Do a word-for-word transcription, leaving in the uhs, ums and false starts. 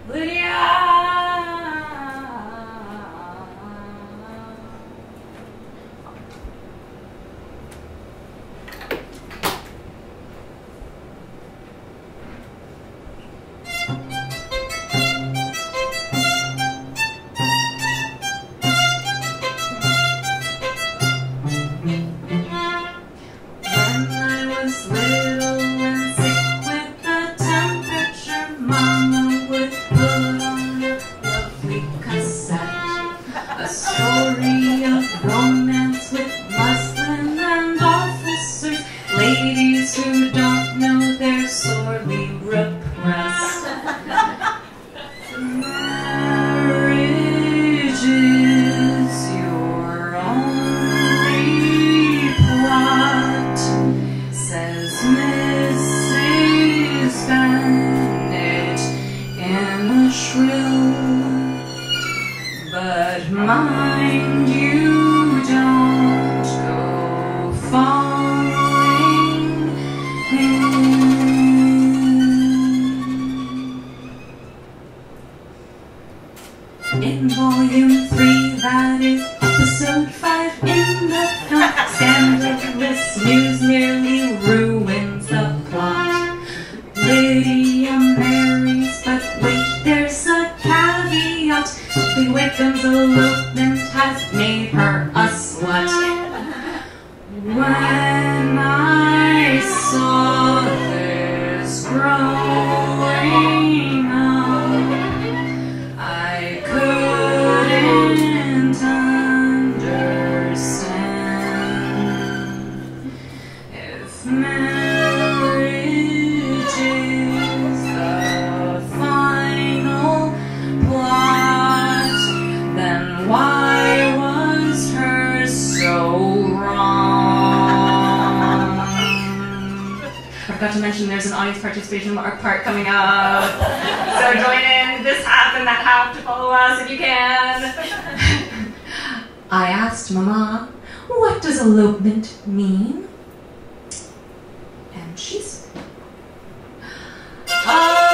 Lydia! But mind you, don't go falling in. In volume three, that is episode five, in the film, scandalous news nearly ruins the plot. Lydia marries, but wait, there's a caveat. The Wickham's elopement has made her a slut. When I saw this growing up, I couldn't understand if marriage is the final plot. Why was hers so wrong? I forgot to mention there's an audience participation part coming up. So join in this half and that half to follow us if you can. I asked Mama, what does elopement mean? And she said, oh,